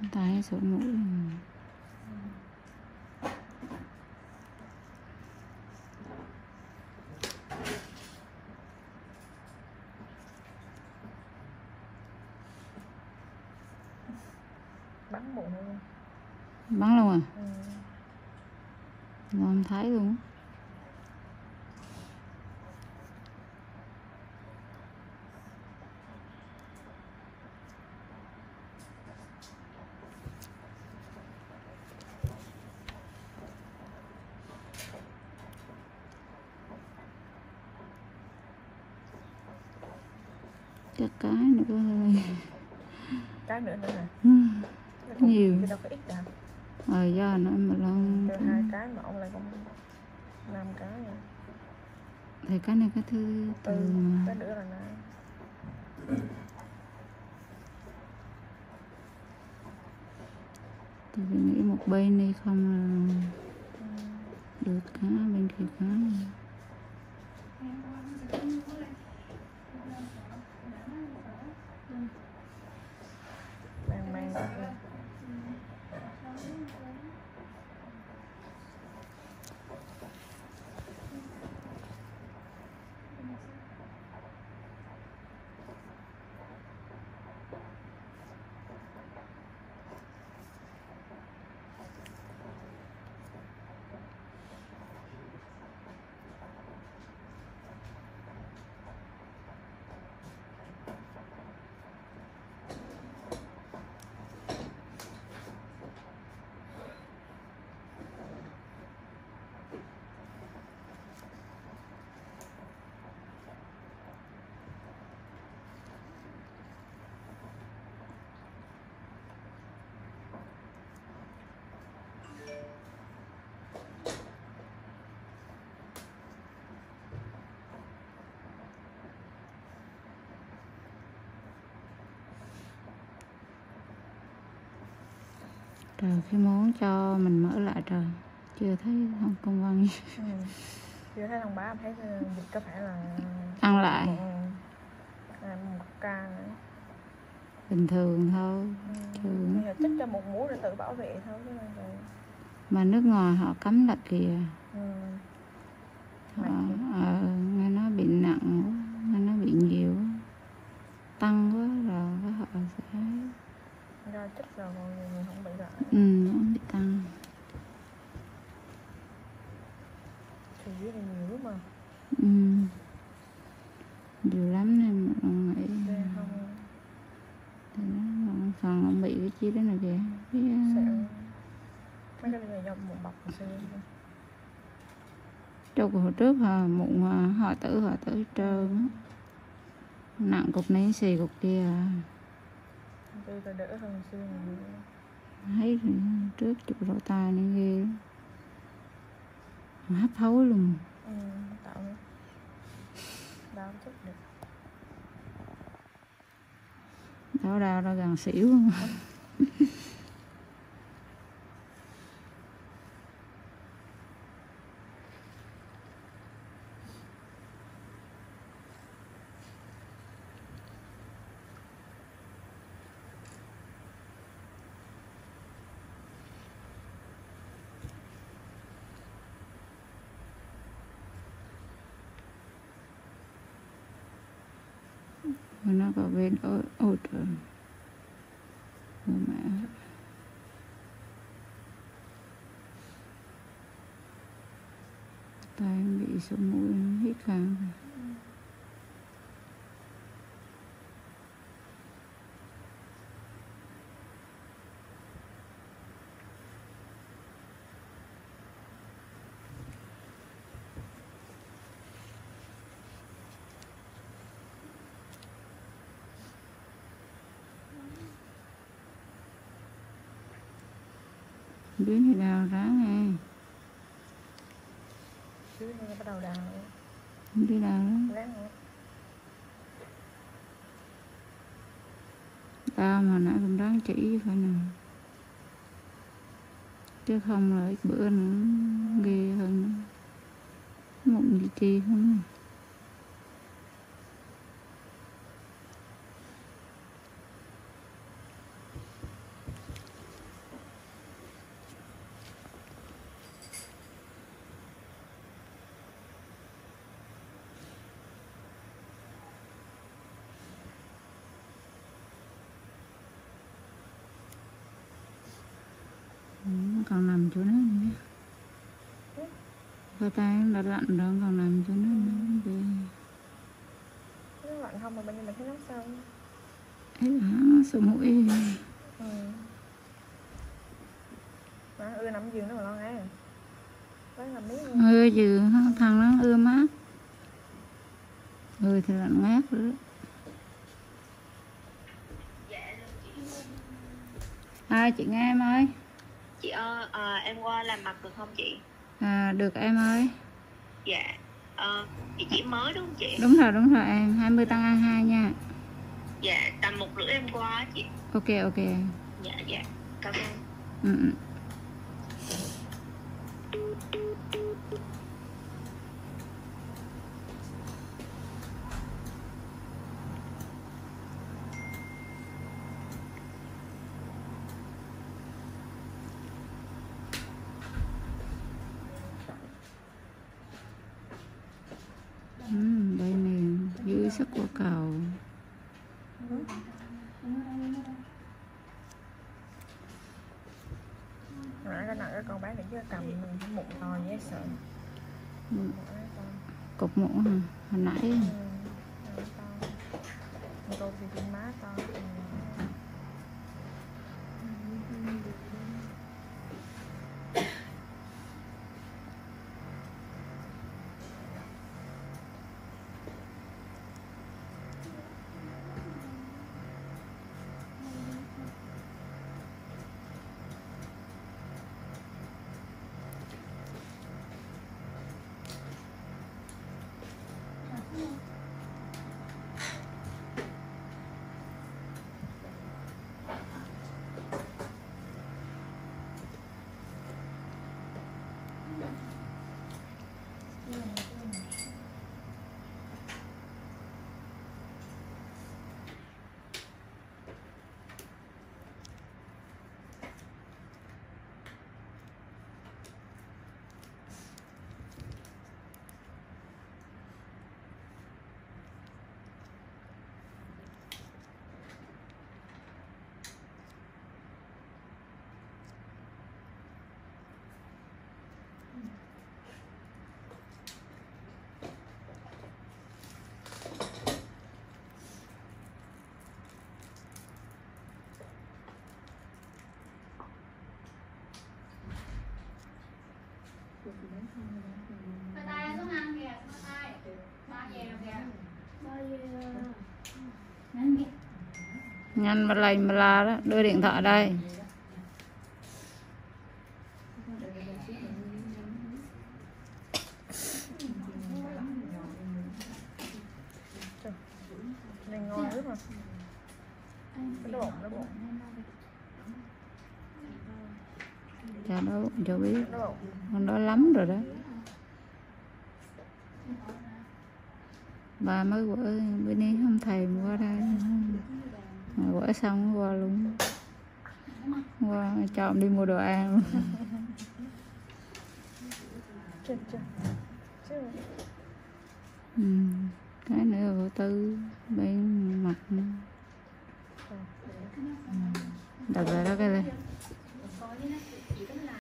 tay sổ mũi. Bắn bụng luôn. Bắn luôn à? Ngon thấy luôn. Chắc cái nữa thôi. Cái nữa hả? Nhiều. Đâu có ít đâu. Do nó mà lon. Cho 2 cái mà ông lại cũng 5 cái rồi. Thì cái này cái thứ tư mà. Cái nữa là nào? Tôi nghĩ một bên đi không là được cá, bên kia cá. Mang Trời, cái món cho mình mở lại trời, chưa thấy không công văn. chưa thấy thông báo, thấy dịch có phải là ăn lại một ca nữa. bình thường thôi. Thường bây giờ chích cho một mũi rồi tự bảo vệ thôi chứ rồi. Mà nước ngoài họ cấm đặt kìa. Nghe nói bị nặng quá, nghe nói bị nhiều quá, tăng quá rồi họ sẽ do chích rồi người không bị lại. Nó bị tăng. Thì dưới này nhiều lắm mà. Nhiều lắm nên mà nghĩ thì nó phần ông bị cái chi đó này kìa. Mấy cái này do một bọc xưa. Châu hồi trước mụn hoại tử trơn á, nặng cục này xì cục kia Tôi đỡ hơn xưa nhiều. thấy trước chụp lỗ tai này ghê hấp hối luôn. Tạo đau chút được. Đau ra gần xỉu. Nó có bên ôi trời, mẹ tay bị sổ mũi hít khang. Dưới này đào ráng nghe. Dưới này bắt đầu đào. Dưới đào đó. Đau mà nãy cũng đáng chỉ phải nè. Chứ không là ít bữa nữa ghê hơn. Mụn gì chi không. còn nằm chỗ đó nữa. Coi tay nó lạnh rồi còn nằm chỗ đó nữa. Về Nó lạnh không mà bên mình thấy nóng sao. ấy là sổ mũi. Ừ. Mà nằm giường nó mà lo ngay. Lấy làm miếng. Ưa dừ thằng nó ưa mát. Người thì lạnh ngát rồi đó. Chị nghe em ơi. Chị ơi, em qua làm mặt được không chị? Được em ơi. Dạ. Chị chỉ mới đúng không chị? Đúng rồi em. 20 tăng ăn 2 nha. Dạ, tầm 1 rưỡi em qua chị. Ok. Dạ. Cảm ơn. Ừ. Đây nè, dưới sức của cầu. Cái nặng cái con bán được chứ cầm mụn to dễ sợ. Cục mũ hả? Hồi nãy Cô thì trên má to. tay xuống ăn kìa, tay. Ba về kìa. Nhanh mà lành mà la đó, đưa điện thoại đây. Này ngon lắm mà. Nó bụng. Chà đâu cho biết. Con đó lắm rồi đó. Bà mới quở bên đây không thèm qua đây. Mà quở xong qua luôn. Qua chọn đi mua đồ ăn luôn. Cái nữa của Tư bên mặt. Đặt ra đó cái này.